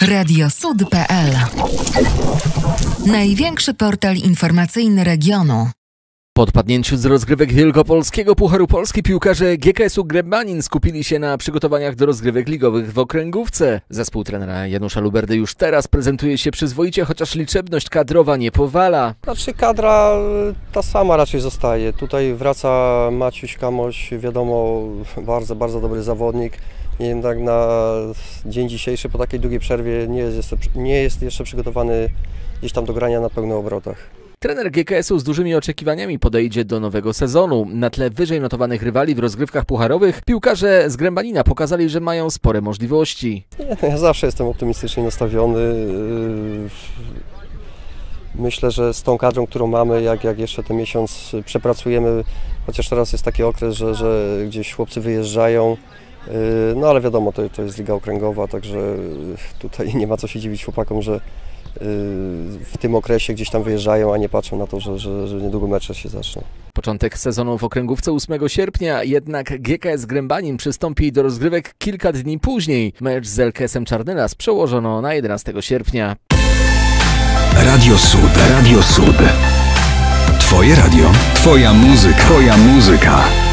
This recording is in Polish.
radiosud.pl. Największy portal informacyjny regionu. Po odpadnięciu z rozgrywek Wielkopolskiego Pucharu Polski piłkarze GKS-u Grębanin skupili się na przygotowaniach do rozgrywek ligowych w Okręgówce. Zespół trenera Janusza Luberdy już teraz prezentuje się przyzwoicie, chociaż liczebność kadrowa nie powala. Kadra ta sama raczej zostaje. Tutaj wraca Maciuś Kamoś, wiadomo, bardzo dobry zawodnik. Jednak na dzień dzisiejszy po takiej długiej przerwie nie jest jeszcze przygotowany gdzieś tam do grania na pełnych obrotach. Trener GKS-u z dużymi oczekiwaniami podejdzie do nowego sezonu. Na tle wyżej notowanych rywali w rozgrywkach pucharowych piłkarze z Grębanina pokazali, że mają spore możliwości. Ja zawsze jestem optymistycznie nastawiony. Myślę, że z tą kadrą, którą mamy, jak jeszcze ten miesiąc przepracujemy, chociaż teraz jest taki okres, że gdzieś chłopcy wyjeżdżają, no ale wiadomo, to jest liga okręgowa, także tutaj nie ma co się dziwić chłopakom, że w tym okresie gdzieś tam wyjeżdżają, a nie patrzą na to, że niedługo mecze się zaczną. Początek sezonu w Okręgówce 8 sierpnia, jednak GKS Grębanin przystąpi do rozgrywek kilka dni później. Mecz z LKS-em Czarnelas przełożono na 11 sierpnia. Radio Sud. Radio Sud. Twoje radio, twoja muzyka.